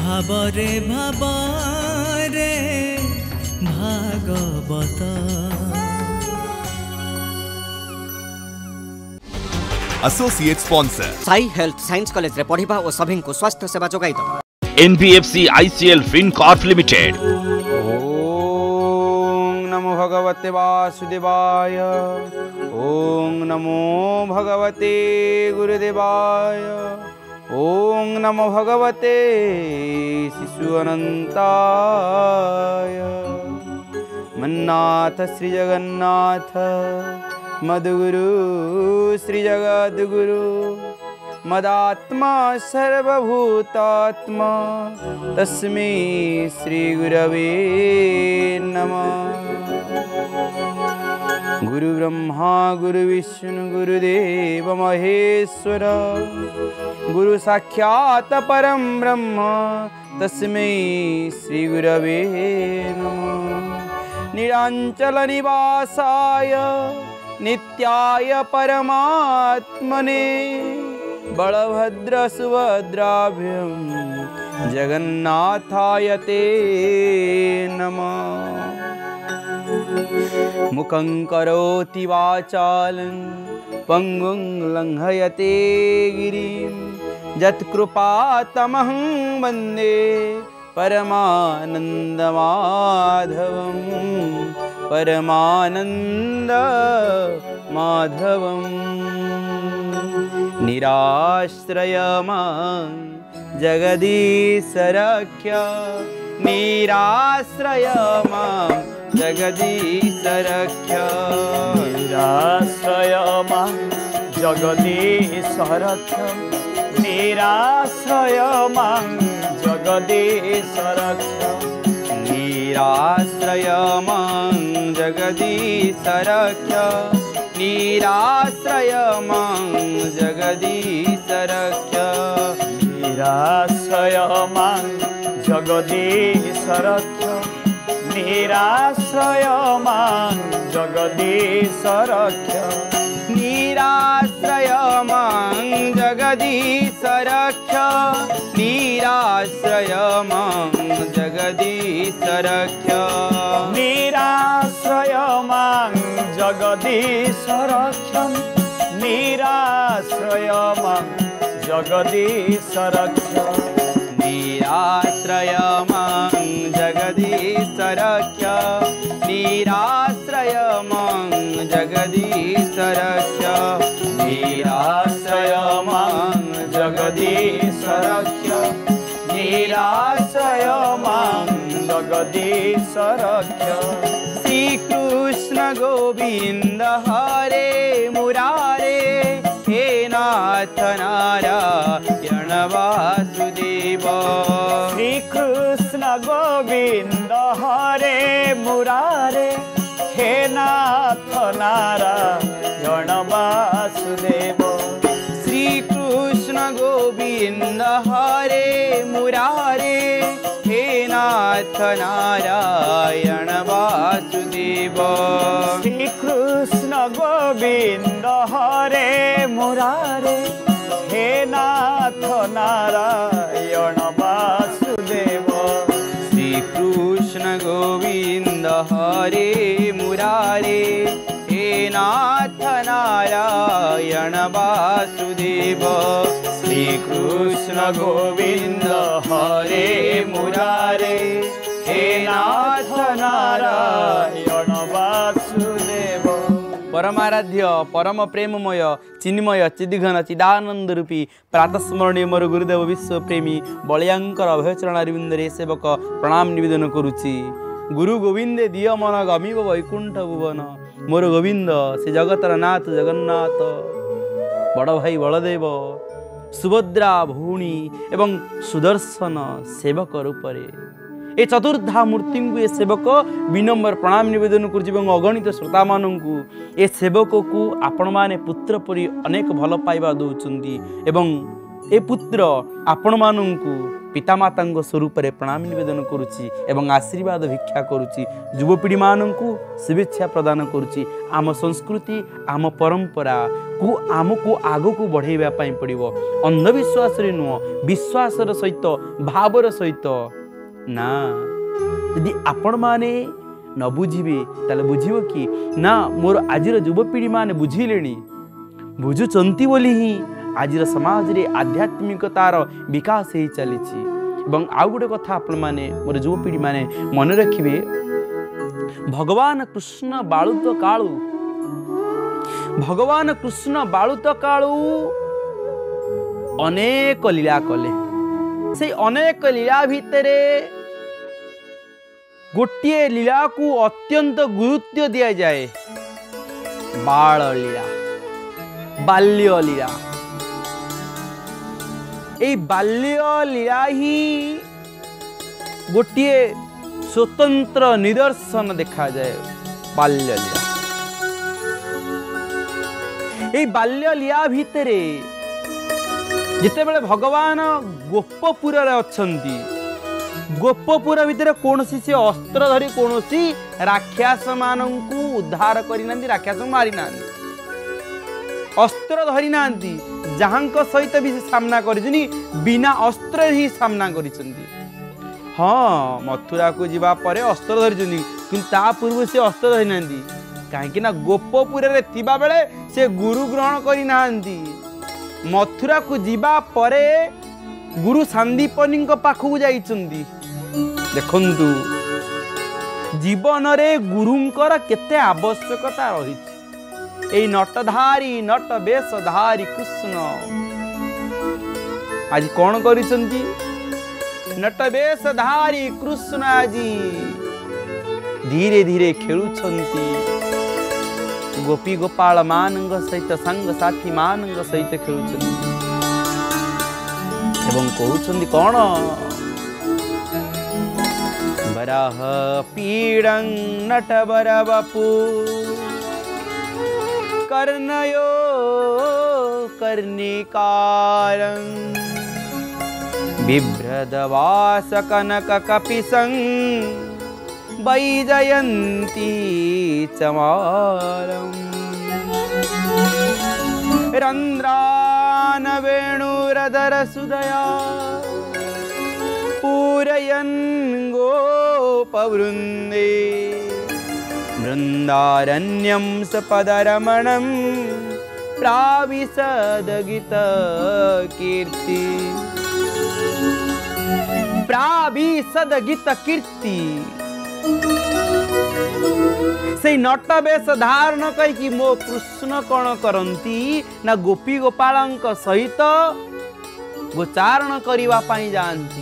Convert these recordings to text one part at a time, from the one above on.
भावरे भावरे Bhagwat. Associate sponsor Sai Health Science College रे पढ़िबा और सभी को स्वास्थ्य सेवा जोगाई दबा। NBFC ICL FinCorp Limited। ओम नमो भगवते वासुदेवाय। ओम नमो भगवते गुरुदेवाय। ओम नमो भगवते शिशु अनंताय। मन्नाथ श्री जगन्नाथ मधुगुरु श्री जगद्गुरु मदात्मा सर्वभूतात्मा तस्मै श्री गुरवे नमः। गुरु ब्रह्मा गुरु विष्णु गुरुदेव महेश्वर गुरु साक्षात् परम ब्रह्म तस्मै श्री गुरवे नमः। निरांचल निवासाय नित्याय परमात्मने बलभद्र सुभद्राभ्यं जगन्नाथाय ते नमः। मुखं करोति वाचालं पंगुं लंघयते गिरिं यत्कृपातमहं वन्दे परमानन्दमाधवं परमानन्द माधवं। निराश्रय मां जगदीश रक्ष। निराश्रय मां जगदीश रक्ष। निराश्रय मां जगदीश रक्ष। निराश्रय मां जगदीश रक्ष। निराश्रय मां जगदीश रक्ष। निराश्रय मां जगदीश रक्ष। निराश्रय मां जगदीश रक्ष। निराश्रय मां जगदीश रक्ष। निराश्रय मां जगदीश रक्ष। निराश्रय मां जगदीश रक्ष। निराश्रय मां जगदीश रक्ष। निराश्रय मां जगदीश रक्ष। निराश्रय मां जगदीश रक्ष। निराश्रय मां जगदीश रक्ष। निराश्रय मां जगदीश रक्ष। निराश्रय मां जगदीश रक्ष। श्री कृष्ण गोविंद हरे मुरारे हे नाथ नारायण वासुदेव। श्री कृष्ण गोविंद हरे मुरारे हे नाथ नारायण वासुदेव। श्री कृष्ण गोविंद हरे मुरारे हे नाथ नारायण वासुदेव। श्री कृष्ण गोविंद हरे मुरारे हे नाथ नारायण वासुदेव। श्री कृष्ण गोविंद हरे मुरारे हे नाथ नारायण वासुदेव। श्री कृष्ण गोविंद हरे मुरारे हे नाथ नारायण वासुदेव। परमाराध्य परम प्रेममय चिन्मय चिदिघन चिदानंद रूपी प्रातस्मरणीय मोर गुरुदेव विश्व प्रेमी बलियांकर अभयचरण अरविंदरे सेवक प्रणाम निवेदन करुछि। गुरु गोविंदे दिय मन गमिब वैकुंठ भुवन। मोर गोविंद से जगतर नाथ जगन्नाथ बड़ भाई बलदेव सुभद्रा भौणी एवं सुदर्शन सेवक रूपरे ए चतुर्धा मूर्ति को ए सेवक विनम्र प्रणाम निवेदन करुछि। अगणित श्रोता मानू ए सेवक को आपण माने पुत्र परी अनेक भल पाइबा दौरान एवं ए पुत्र आपण मानू पितामाता स्वरूप रे प्रणाम निवेदन करुच्ची एवं आशीर्वाद भिक्षा करुच्ची युवपीढ़ी मानू शुभेच्छा प्रदान करुच्ची आम संस्कृति आम परंपरा को आमको आग को बढ़ाइबा पड़ो अंधविश्वास नुह विश्वास सहित भावर सहित ना यदि आपण माने न बुझे ताले बुझिबो कि ना मोर आजिर युवपीढ़ी माने बुझिले बुझुचंती बोली ही आजिर समाज रे आध्यात्मिकतार विकास हो चली आउ गोटे कथा आपण माने मोर युवपीढ़ी माने मन रखिबे भगवान कृष्ण बालुत कालू भगवान कृष्ण बालुत कालू अनेक लीला कले से अनेक लीला भितरे गोटे लीला को अत्यंत गुरुत्व दिया जाए बाल लीला बाल्य लीला ए बाल्य लीला ही गोटे स्वतंत्र निदर्शन देखा जाए बाल्य लीला ए बाल्य लीला भितरे जिते बेले भगवान गोपपुर अच्छंती गोपपुर भितर कौन से अस्त्र धरी कौन राक्षस मानू उद्धार करना राक्षस मारी ना अस्त्र धरी ना जहाँ सहित भी सामना कर बिना अस्त्र ही सामना कर हाँ मथुरा को जीवा परे अस्त्र धरी कि पूर्व से अस्त्र धरी ना कहीं गोपपुर बेले से गुरु ग्रहण करना मथुरा को जीवा परे गुरु सांदीपनी पाखक जाइछन्ती देखंतु जीवन रे गुरुंकर केते आवश्यकता रही ए नटधारी नट वेशधारी कृष्ण आज कौन करिसंती नट वेशधारी कृष्ण आज धीरे धीरे खेलुछंती गोपी गोपाल मानंग सहित संग साथी मानंग सहित खेलुछंती एवं कहउछंती कौन बराह पीड़ं नटवर बपू कर्णयो कर्णिकारं बिभ्रदवास कनक कपिसं वैजयन्ती चमारं रंद्रान वेणुरधर सुदया पूरयन् गोपवृन्दे वृन्दारण्यं सपदरमणं प्राविशदगित कीर्ति प्राविशदगित कीर्ति से नट बेश धारण कहीं मो कृष्ण कौन करती ना गोपी गोपाल सहित गोचारण करने जाती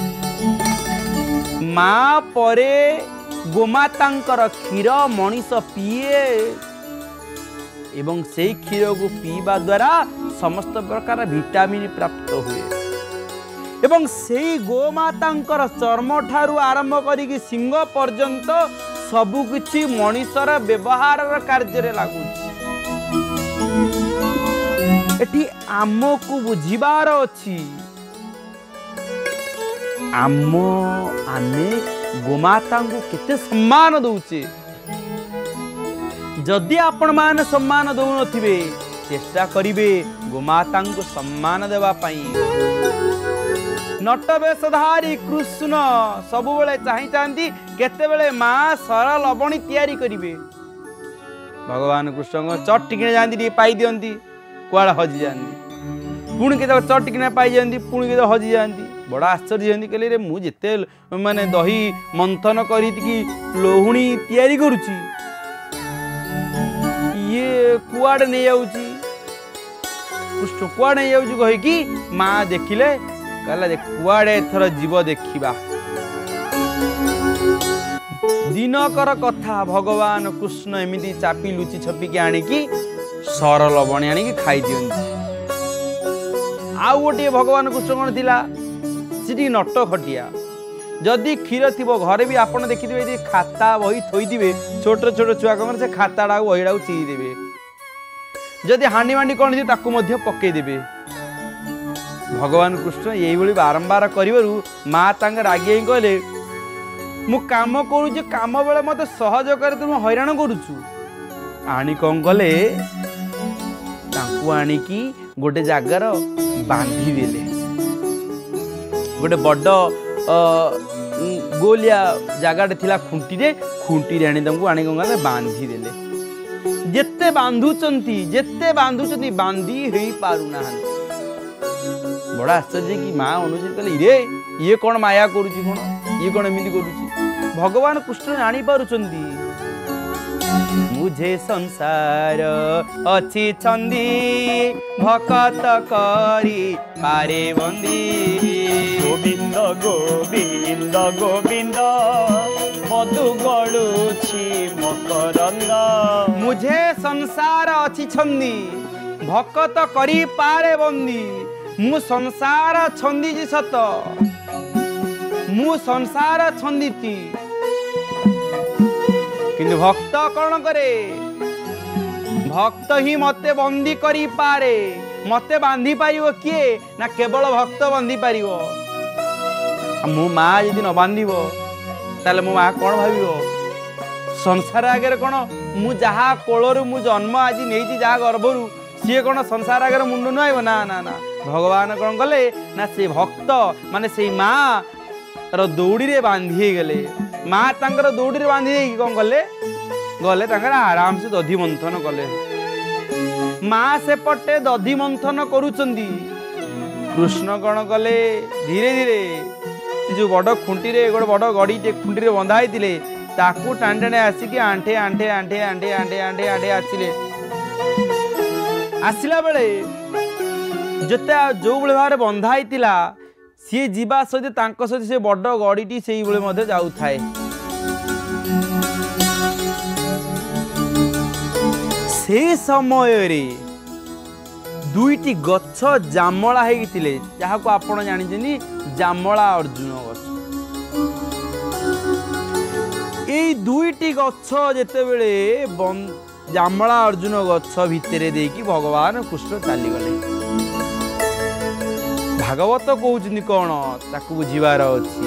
माँ परे गोमातांकर क्षीर मनीष पीए एवं से क्षीर को पीवा द्वारा समस्त प्रकार विटामिन प्राप्त हुए एवं से गोमातांकर चर्म ठारू आरंभ करी सिंह पर्यंत सबुकिछि मनीषर व्यवहार कार्य लगुच एठी आमको बुझिबार अछि आमे गोमाता को केते सम्मान दौचे जदि आपण मान सम्मान दौ नथिबे चेष्टा करिवे गोमाता को सम्मान देवा पाई नट वेशधारी कृष्ण सबु बेले चाहती केते बेले माँ सर लवणी तैयारी करिवे भगवान कृष्ण चट टिकने जाती पाई दियंती कुआड़ा हजि जाती पुणी के चट टिकने पाई जाती पुणी के हजि जाती बड़ा आश्चर्य हंती कहले रे मु जेते माने दही मंथन करी लोहुणी तैयारी करुची ये कुआड़े नहीं जाऊची कृष्ण कुआड़े नहीं जाऊची कही कि माँ देखिले कहला देख कुआड़े एथर जीव देखिबा दिनकर कथा भगवान कृष्ण एमिति चापी लुचि छपिकी आनिकी सर लवणी आनिकी खाई दियंती आउ गोटे भगवान कृष्ण कौन थिला सीटी नट खटिया जदि क्षीर थी घरे भी आपड़ देखिए खाता बही थोदे छोट छोट छुआ कम से खाता बही टाक चिरीदेवे जदि हांडी मांडी कौन ताकू पकईदेवे भगवान कृष्ण ये बारंबार करू माँ रागे कहले मु काम करुचे काम बेले मत सहज कर तुम हैरान करुचु आनी कौन कले आनिकी गोटे जगार बांधी देले गोटे बड़ गोलिया जगाटे थिला खुंटी आनी आनी कौन कले बांधी देले जेते बांधुचंती बांधी हो पारुना बड़ा आश्चर्य कि माँ अनुचित कहले रे ये कौन माया करुची कौन ये कौन एमती करुची भगवान कृष्ण जानी पारुचंती मुझे संसार अच्छी छंदी भकत करी पारे बंदी गोविंद गोविंद गोविंद मधु गलुछि मकरंद मुझे संसार अच्छी छंदी भकत करी पारे बंदी मु संसार छंदी सत मु संसार छंदी किंतु भक्त कौन करे भक्त ही मते बंदी करी पारे मते बांधी पारिबो किए ना केवल भक्त बांधी पारिबो मो माँ यदि न बांधिबो ताले मो माँ कौन भाविबो संसार आगे कौन मु जहा कोलरु मु जन्म आज नहीं जहा गर्भरु सी कौन संसार आगे मुंड नुआइब ना ना ना भगवान कौन कले ना से भक्त माने से माँ रो दौड़ी रे बांधी गले माँ तांकर दौड़ी रे बांधी कौन कले गले तांकर आराम से दधि मंथन कले माँ से पटे दधि मंथन करुचंदी कृष्ण कौन कले धीरे धीरे जो बड़ खुंटी रे गोटे बड़ गड़ी खुंटी रे बंधा होते ताकू टाणी टाणी आसिक आंठे आंठे आंठे आंठे आंठे आंठे आंठे आसिले आसला बेले जिते जो भाव बंधा होता सी जीवा सहित सहित से बड़ गड़ीटी से जाऊ थाए से समय रे दुईटी गछ जामला होते जहाँ को आपण जानी जामला अर्जुन गछ ये दुईटी गछ जेते बेले जामला अर्जुन गछ भितर देकी भगवान कृष्ण चलीगले भागवत कहउछनी कौन ताकू बुझीबार अछि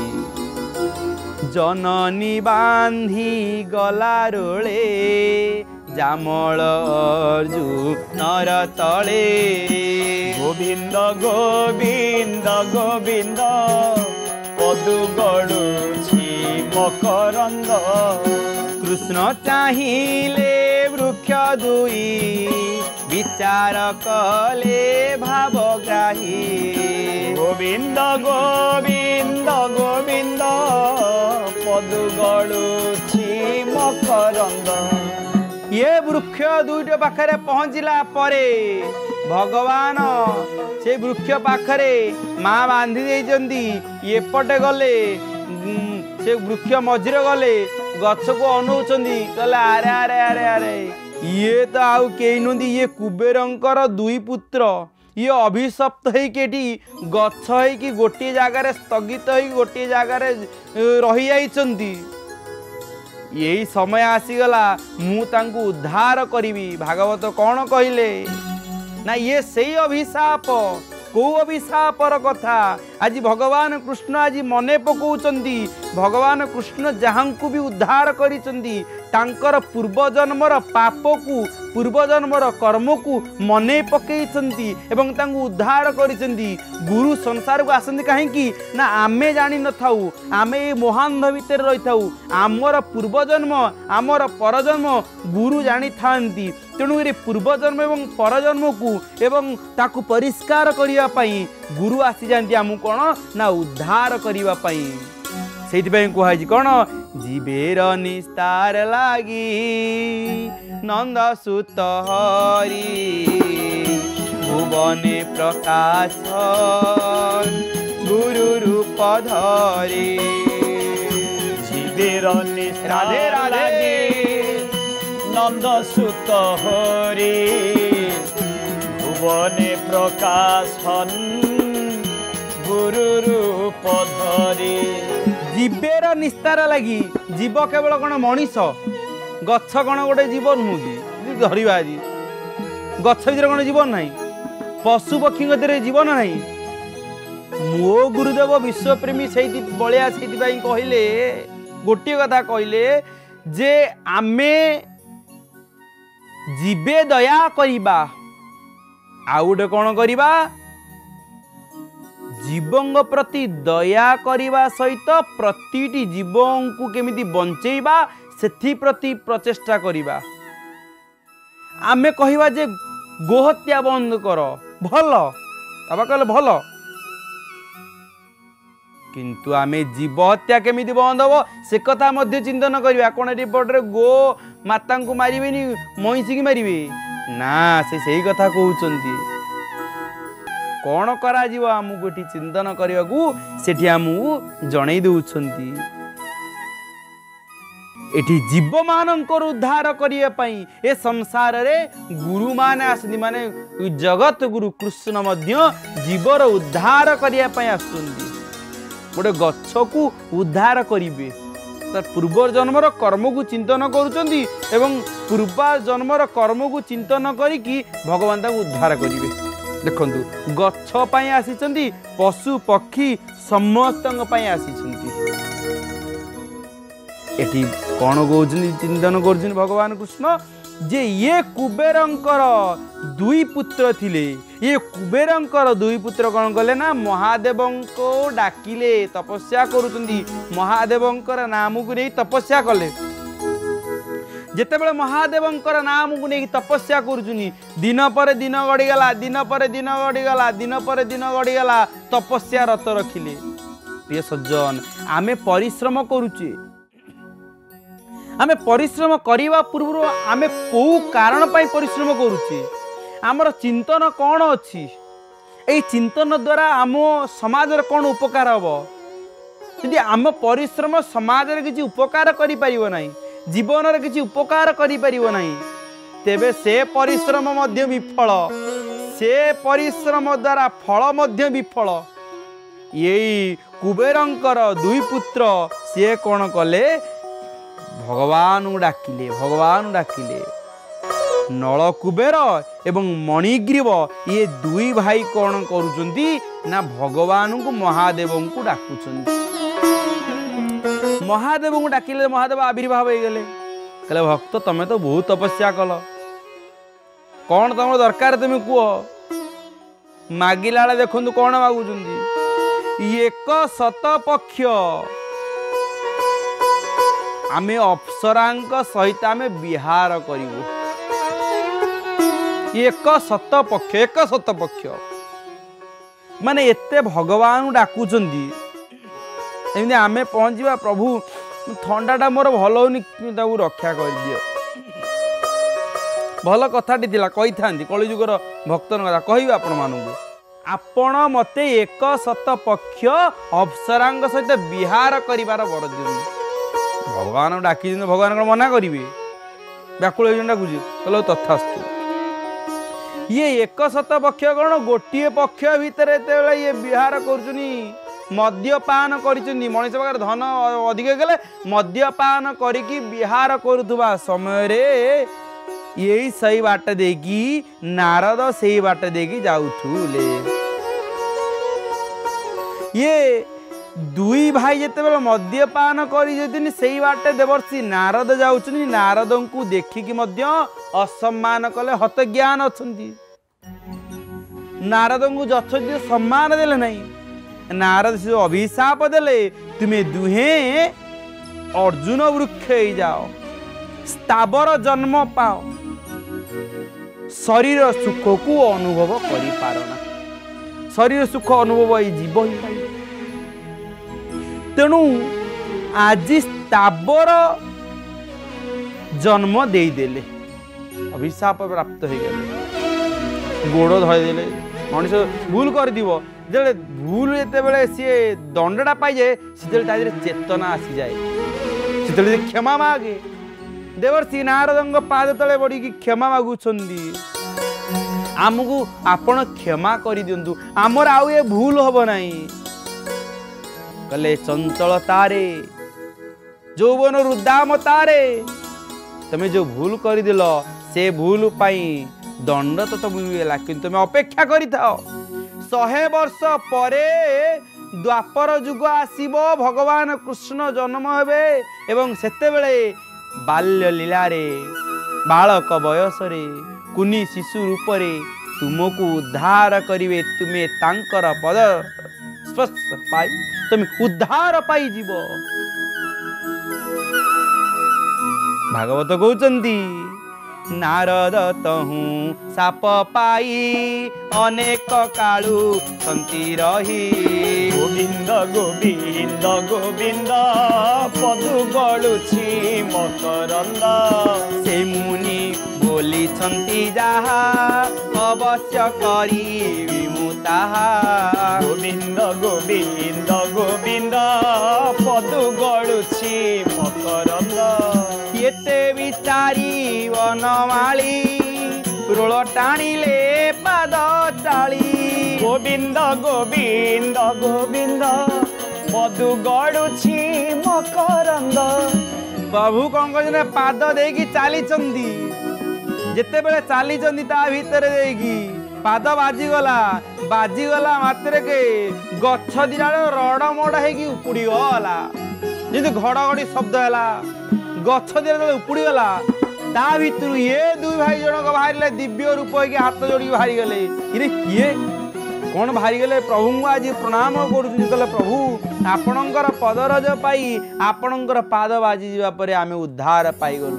जननी बांधी गला रोले जामल अर्जुन तले गोविंद गोविंद गोविंद पदु गलुछि मकरंद कृष्ण चाहिले वृक्ष दुई विचार कले भावग्राही गोविंद गोविंद गोविंद पदु गलुछि मकरंद ये वृक्ष दुईट पाखरे पहुँचला परे भगवान से वृक्ष पाखरे माँ बांधी देइचंदी एपटे गले से वृक्ष मझिरे गले गछ को अनौचंदी कहले अरे अरे अरे अरे ये तो आउ केही नुंदी ये कुबेरंकर दुई पुत्र ये अभिशप्त होइकेटी गछ होइकी गोटे जगार स्थगित होइकी गोटे जगार रही जाइचंदी यही समय आसीगला मु तांकु उद्धार करिवी भागवत कौन कहिले ना ये सही अभिशाप को अभिशापर कथा आज भगवान कृष्ण आज मने पकाउचंदी भगवान कृष्ण जहाँकु भी उद्धार करिचंदी तांकर पूर्वजन्मर पाप को पूर्वजन्मर कर्म को मने पकईचंदी एवं तांकु उद्धार करिचंदी गुरु संसार को आसंदी कहीं ना आमे जानी न थाऊ आमे मोहांध भितर रही थाऊ आमर पूर्वजन्म आमर परजन्म गुरु जानी थांती तेणु पूर्वजन्म एवं परजन्म को एवं ताकु परिष्कार करिया पई गुरु आसी जाती आमु कौन ना उद्धार करिवा पई सेइथिपाई कुहाई कौन जीवेर निस्तार लागी नंद सुत हरि भुवने प्रकाश गुरु रूप धरे जीवेर निस्तार लागी नंद सुत हरि भुवने प्रकाश गुरु रूप धरे जीवेर निस्तार लगी जीव केवल कौन मनीष गछ कौन गोटे जीव नुह कि धरवा आज गछ भर कौन जीवन ना पशु पक्षी जीवन ना मो गुरुदेव विश्वप्रेमी से बलिया से कहले गोटे कथा कहले जे आमे जीवे दया करिबा आउ गोटे कौन करिबा जीवों प्रति दया करिबा सहित प्रतिटी जीवों को केमिति बंचेबा सेथि प्रति प्रचेष्टा करिबा। आमे कहिबा जे गोहत्या बंद कर भल बाबा कहले भल किंतु आमे जीव हत्या केमिति बंद हो से कथा मध्य चिंतन करिबा। कोन एटी पटरे गो माता को मारिबेनी महिषी की मारिबे ना से सही कथा कहउचंती। कौन करा जीव आमको एटी चिंतन करने को सेठी आमु जणै दउछंती। एठी जीव मानकर उद्धार करिया पई ए संसार रे गुरु माने आसनी माने जगत गुरु कृष्ण मध्य जीवर उद्धार करिया पई आसुंती। गोटे गछ को उद्धार करिवे तर पूर्व जन्मर कर्म को चिंतन करुचंती एवं पूर्व जन्मर कर्म को चिंतन करिकी भगवान ताको उद्धार करिवे। देखंतु गछ पई आसीचंती पशु पक्षी समस्तंग पई आसीचंती। एठी कौन कहउछनी चिंतन करुछन भगवान कृष्ण जे ये कुबेरंकर दुई पुत्र थिले। ये कुबेरंकर दुई पुत्र कौन कले ना महादेवं को डाकिले तपस्या करुचंती महादेवंकर नाम को नहीं तपस्या कले। जेतेबेले महादेवंकर नाम को नहीं तपस्या करुचुनी दिन पर दिन गड़ीगला दिन पर दिन गड़ीगला दिन पर दिन गड़ीगला तपस्या रत रखिले। प्रिय सज्जन आमे परिश्रम करुचे आमे परिश्रम करने पूर्व आमे को कारण पाई परिश्रम करुचे आमर चिंतन कौन अच्छी ए चिंतन द्वारा आम समाज कौन उपकार हम यदि आम परिश्रम समाज किसी उपकार करि परिबो नाही जीवन रे किसी उपकार करि परिबो नाही तेबे से परिश्रम मध्य विफल से परिश्रम द्वारा फल मध्य विफल। यही कुबेरंकर दुई पुत्र सी कौन कले भगवान डाकिले नल कुबेर एवं मणिग्रीव ये दुई भाई कौन करुचंती ना भगवान को महादेव को डाकुचंती। महादेव को डाकिले महादेव आविर्भाव हो गले कहले भक्त तमे तो बहुत तपस्या कल कौन तुम दरकार तुम कह मागिला देखु कौन मागुचंती एक शतपक्ष आमे अप्सरांक सहित आमे विहार करिवो। एक शतपक्ष माने एते भगवान डाकुचंदी एमती आमे पहुँचवा प्रभु थंडाटा मोर भल होनी ताकू रक्षा कर दियो। भल कथाटी थिला कही थांती कलिजुगर भक्तन कथा कहबे आपण मानू आपण मते एक शतपक्ष अप्सरांक सहित विहार करिवार वर दियंतु। भगवान डाकी भगवान कौन मना करेंगे व्याकुल डाकुचे कहल तथास्तु। ये एक शतपक्ष कौन गोटे पक्ष भितर ये विहार करुनी मद्यपान करिचंदी मनीष पाखे धन अधिक गले मद्यपान करिकी विहार करुवा समय रे यही सही बाट देकी नारद सही बाट देकी जाउथुले। ये दुई भाई जिते बेले मद्यपान कर से बाटे देवर्षि नारद जाउछनी नारद को देखिकी मध्य असम्मान कले हत ज्ञान अच्छी नारद को यथोचित सम्मान देले नहीं नारद से अभिशाप देले तुम्हें दुहे अर्जुन वृक्ष ही जाओ स्थावर जन्म पाओ शरीर सुख को अनुभव करि पारना शरीर सुख अनुभव ये जीव ही पाई तेणु आज स्थावर जन्म देदेले अभिशाप प्राप्त हो गले गोड़ धरदेले मनीष भूल कर दिव जे भूल जिते सी दंडा पाई जाए से चेतना आसी जाए से क्षमा मागे देवर्षि नारद पाद तले बढ़ी क्षमा मागुंट आमको आपण क्षमा कर दिंतु आमर आउ ये भूल हम नहीं कले चंचल तारे जौवन रुदाम तारे तमें जो भूल करदेल से भूल पाई दंड तो मिलला कि तुम अपेक्षा कर 100 वर्ष परे द्वापर जुग आसीबो भगवान कृष्ण जन्म हेबे एवं सेतेबेले बाल्य लीला रे बालक बयस रे कुनी शिशु रूप रे तुमको उद्धार करिवे तुमे तांकर पद स्पर्श पाई तुम उद्धार पाई जीव। भागवत कहउचंदी नारद तहु साप पाई अनेक कालू संति रही गोविंद गोविंद गोविंद पदु गड़ुछि मकरंद से मुनि बोली छंती जाहा अवश्य करी मुताहा गोविंद गोविंद गोविंद पदु गड़ुछि मकरंद एते विचारी वनमाली रोल टाणिले पाद चाली गोविंद गोविंद गोविंद पदु गड़ुछि मकरंद। प्रभु कौन कहते पाद देकी चली जिते बेले चली ता भितर देकी पाद बाजीगला मात्र के गछ दिना रड़ मड़ हो उपुड़ी गला जी घड़घड़ी शब्द है गछ दिना उपुड़ी गला ता भितर ये दुई भाई जनक बाहर दिव्य रूप हो हाथ जोड़ी बाहरी गले इरे किए कौन बाहरी गले प्रभु आज प्रणाम कर प्रभु आपणकर पदरज पाई आपणकर पाद बाजी जावा परे आमे उद्धार पाई गलु।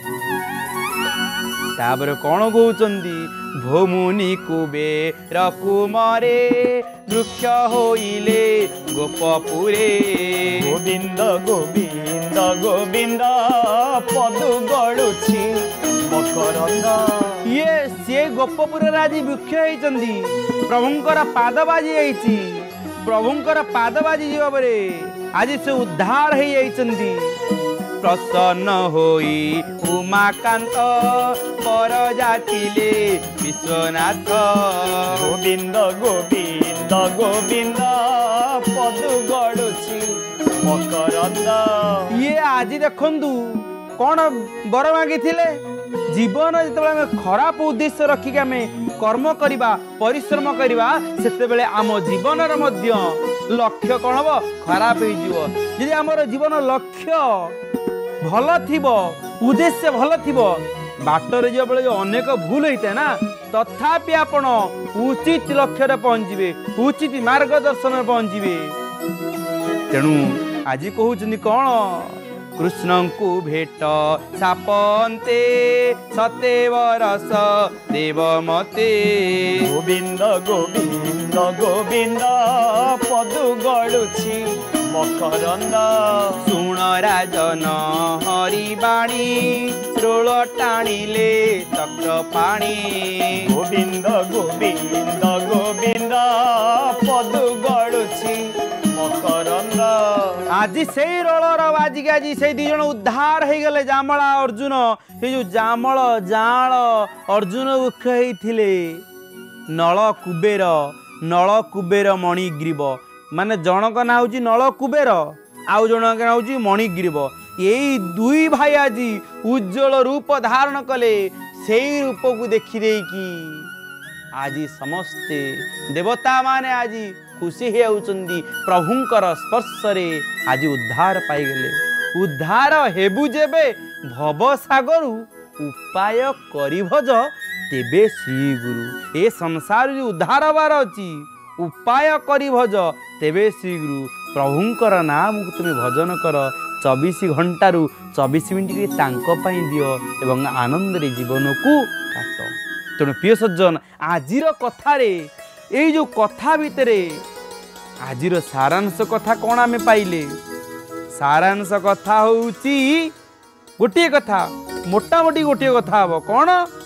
तापर कौन कहउचंदी भोमुनि कुबेर कुमारे वृक्ष होइले गोपपुरे गोविंद गोविंद गोविंद पदु गड़ुछि मकरंद। ये से गोपपुर राजी वृक्ष होइचंदी प्रभुंकर पाद बाजी जाइछि प्रभुंकर पाद बाजी जीवा परे आज से उद्धार हो जाइछंदी। प्रसन्न होई उमाकांत पर जातिले विश्वनाथ गोविंद गोविंद गोविंद पदु गड़ुछि मकरंद। ये आज देखंदु कौन बर मागी जीवन जिते खराब उद्देश्य रखिक आम कर्म करवा परिश्रम करवा से आम जीवन लक्ष्य कौन हम खराब हो आमर जीवन लक्ष्य भल थी उद्देश्य भल थी बाटर जो अनेक भूल होता है ना तथापि आपण उचित लक्ष्य पहुँचे उचित मार्गदर्शन पहुँचे। तेणु आज कहते कौन कृष्ण को भेट सापंते सतेव रस देव मते गोविंद गोविंद गोविंद पदु गड़ुछि मकरंद। सुण राजन हरिबाणी रोल टाणिले चक्र पाणी गोविंद गोविंद गोविंद पदु गड़ुछि मकरंद। आज से रोलर बाजिक आज से दी जन उद्धार हो गले जामला अर्जुन ये जो जामल जाल अर्जुन वृक्ष होइथिले नल कुबेर मणिग्रीव माने जनक ना हूँ नल कुबेर आउ जनक ना हूँ मणिग्रीव यही दुई भाई आज उज्जवल रूप धारण कले से रूप को देखी आज समस्ते देवता माने आज खुशी होउचंदी प्रभुंकर स्पर्श रे आज उद्धार पाईगले। उद्धार हेबु जेबे भव सागर उपाय करी भज तेबे श्री गुरु ए संसार जो उद्धार हबार अछि उपाय करी भज तेबे श्री गुरु प्रभुंकर नाम को तुम भजन कर 24 घंटा रु 24 मिनिट तांको पाई दियो एवं आनंद रे जीवन को काट। तेणु प्रिय सज्जन आजिर कथारे ये जो कथा भितरे आजिर सारांश कथा कौन आमे पाइले सारांश कथा होउची गोटे कथा मोटामोटी गोटे कथा हम कौन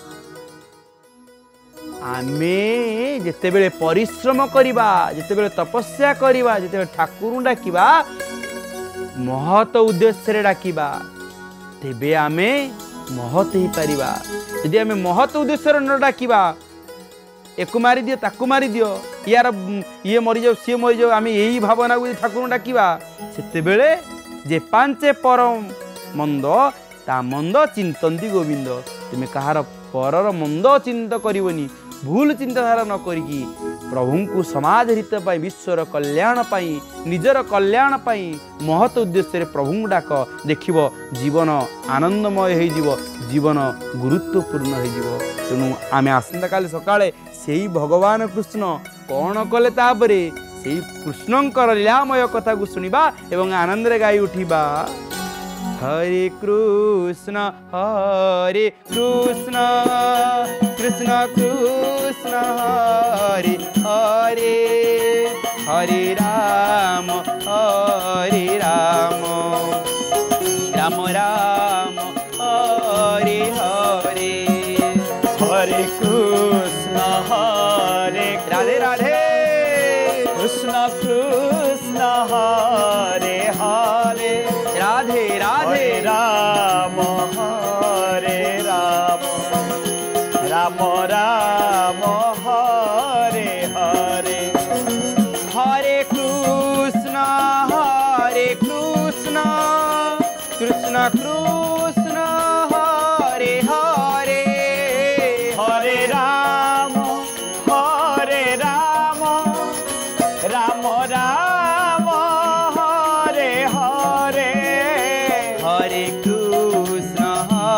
आमे जिते बेले परिश्रम करिबा जिते बेले तपस्या करिबा जिते बेले ठाकुर डाकिबा महत उद्देश्य रे डाकिबा तेबे आमे महत ही पारिबा। यदि आमे महत उद्देश्य रे न डाकिबा एकु मारी दियो ताकू मारी दियो यार ये मरी जाओ सी मरी जाओ आम यही भावना को ठाकुर डाकिबा सेते बेले जे पांचे परम मंद ता मंद चिंतती गोविंद तुम कहार परर मंद चिंता करबनी भूल चिंताधारा न करी प्रभु को समाज हित पाई विश्वर कल्याण पाई निजर कल्याण पाई महत उद्देश्य प्रभु डाक देखिब जीवन आनंदमय हो जीवन गुरुत्वपूर्ण हो तेणु आम आसंता काली सकाळे से भगवान कृष्ण कौन कले तापरे से कृष्णंकर लीलामय कथा को शुणा एवं आनंद रे गाई उठिबा। हरे कृष्ण कृष्ण कृष्ण हरे हरे हरे राम राम राम हरे हरे हरे कृष्ण हरे राधे राधे कृष्ण कृष्ण हरे हरे राधे राधे हरे राम राम राम हरे हरे हरे कृष्ण कृष्ण कृष्ण हरे हरे हरे राम राम राम हरे हरे हरे कृष्ण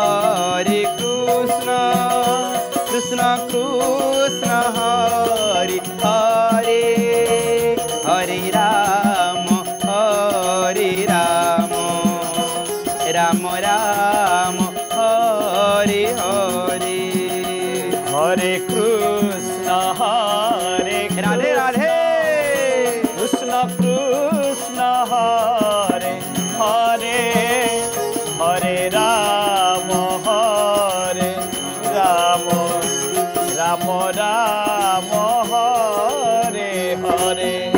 कृष्ण कृष्ण हरे हरे हरे राम राम राम हरे हरे हरे कृष्ण हरे राधे राधे कृष्ण कृष्ण हरे हरे हरे राम राम राम हरे हरे